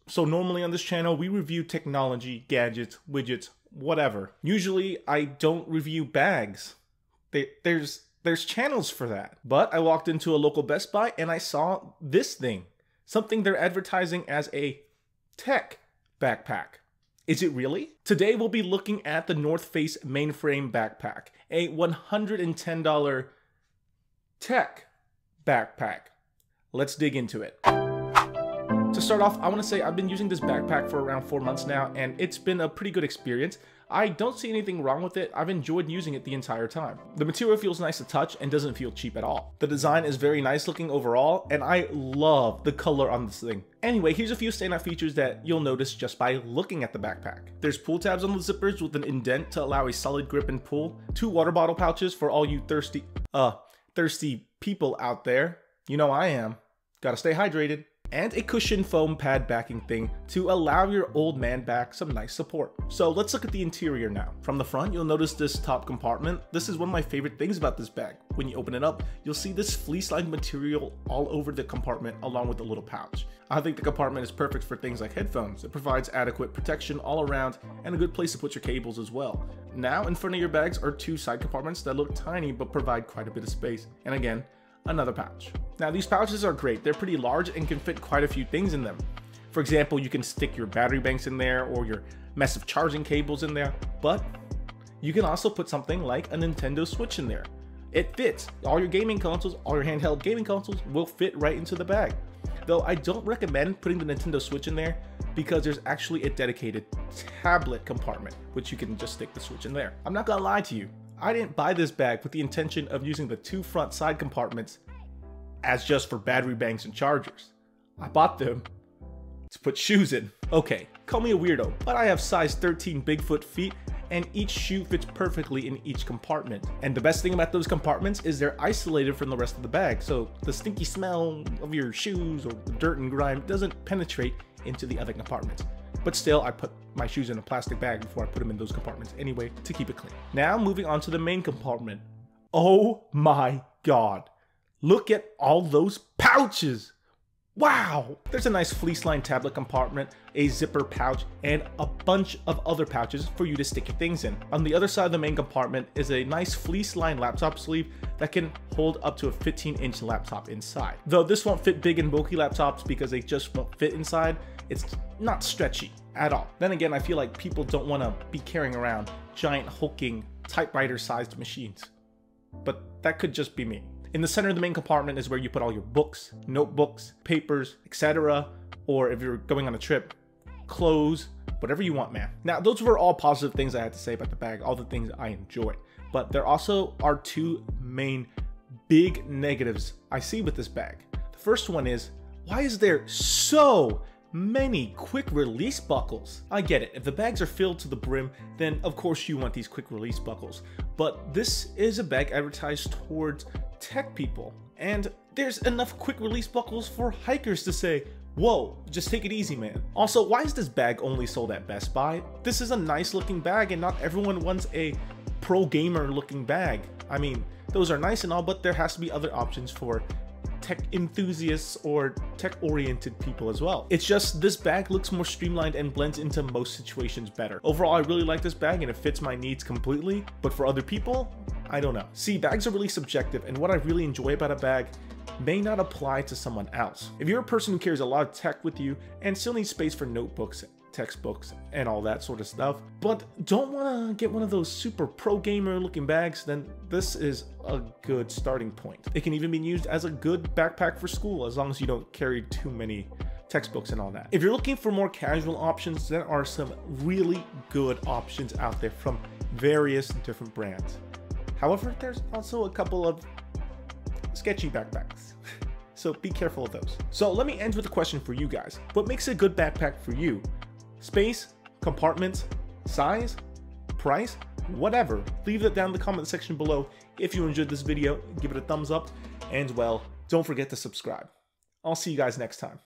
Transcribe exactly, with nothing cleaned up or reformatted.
So normally on this channel, we review technology, gadgets, widgets, whatever. Usually I don't review bags. They, there's, there's channels for that. But I walked into a local Best Buy and I saw this thing. Something they're advertising as a tech backpack. Is it really? Today we'll be looking at the North Face Mainframe Backpack, a one hundred ten dollar tech backpack. Let's dig into it. To start off, I want to say I've been using this backpack for around four months now, and it's been a pretty good experience. I don't see anything wrong with it. I've enjoyed using it the entire time. The material feels nice to touch and doesn't feel cheap at all. The design is very nice looking overall, and I love the color on this thing. Anyway, here's a few standout features that you'll notice just by looking at the backpack. There's pull tabs on the zippers with an indent to allow a solid grip and pull. Two water bottle pouches for all you thirsty, uh, thirsty people out there. You know I am. Gotta stay hydrated. And a cushion foam pad backing thing to allow your old man back some nice support. So let's look at the interior now. From the front, you'll notice this top compartment. This is one of my favorite things about this bag. When you open it up, you'll see this fleece-lined material all over the compartment along with the little pouch. I think the compartment is perfect for things like headphones. It provides adequate protection all around and a good place to put your cables as well. Now, in front of your bags are two side compartments that look tiny but provide quite a bit of space. And again, another pouch. Now these pouches are great. They're pretty large and can fit quite a few things in them. For example, you can stick your battery banks in there or your massive charging cables in there, but you can also put something like a Nintendo Switch in there. It fits. All your gaming consoles, all your handheld gaming consoles will fit right into the bag. Though I don't recommend putting the Nintendo Switch in there because there's actually a dedicated tablet compartment, which you can just stick the Switch in there. I'm not gonna lie to you. I didn't buy this bag with the intention of using the two front side compartments as just for battery banks and chargers. I bought them to put shoes in. Okay, call me a weirdo, but I have size thirteen Bigfoot feet and each shoe fits perfectly in each compartment. And the best thing about those compartments is they're isolated from the rest of the bag, so the stinky smell of your shoes or the dirt and grime doesn't penetrate into the other compartments. But still, I put my shoes in a plastic bag before I put them in those compartments anyway to keep it clean. Now moving on to the main compartment. Oh my god. Look at all those pouches. Wow. There's a nice fleece-lined tablet compartment, a zipper pouch, and a bunch of other pouches for you to stick your things in. On the other side of the main compartment is a nice fleece-lined laptop sleeve that can hold up to a fifteen inch laptop inside. Though this won't fit big and bulky laptops because they just won't fit inside, it's not stretchy at all. Then again, I feel like people don't want to be carrying around giant hulking typewriter-sized machines. But that could just be me. In the center of the main compartment is where you put all your books, notebooks, papers, et cetera. Or if you're going on a trip, clothes, whatever you want, man. Now, those were all positive things I had to say about the bag, all the things I enjoy. But there also are two main big negatives I see with this bag. The first one is, why is there so many quick release buckles? I get it, if the bags are filled to the brim, then of course you want these quick release buckles. But this is a bag advertised towards tech people, and there's enough quick release buckles for hikers to say, whoa, just take it easy, man. Also, why is this bag only sold at Best Buy? This is a nice looking bag and not everyone wants a pro gamer looking bag. I mean, those are nice and all, but there has to be other options for tech enthusiasts or tech oriented people as well. It's just this bag looks more streamlined and blends into most situations better. Overall, I really like this bag and it fits my needs completely, but for other people, I don't know. See, bags are really subjective, and what I really enjoy about a bag may not apply to someone else. If you're a person who carries a lot of tech with you and still needs space for notebooks, textbooks, and all that sort of stuff, but don't want to get one of those super pro gamer looking bags, then this is a good starting point. It can even be used as a good backpack for school as long as you don't carry too many textbooks and all that. If you're looking for more casual options, there are some really good options out there from various different brands. However, there's also a couple of sketchy backpacks. So be careful of those. So let me end with a question for you guys. What makes a good backpack for you? Space, compartments, size, price, whatever. Leave it down in the comment section below. If you enjoyed this video, give it a thumbs up, and well, don't forget to subscribe. I'll see you guys next time.